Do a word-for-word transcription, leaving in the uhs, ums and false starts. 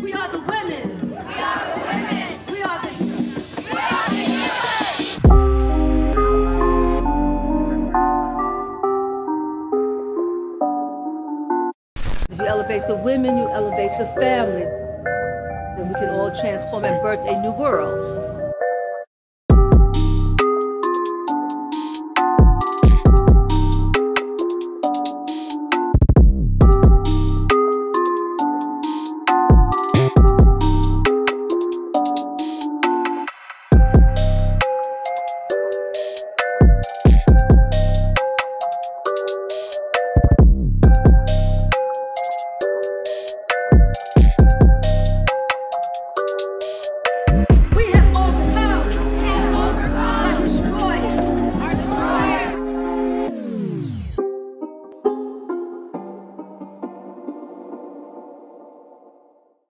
We are the women. We are the women. We are the healers. We are the healers. If you elevate the women, you elevate the family. Then we can all transform and birth a new world.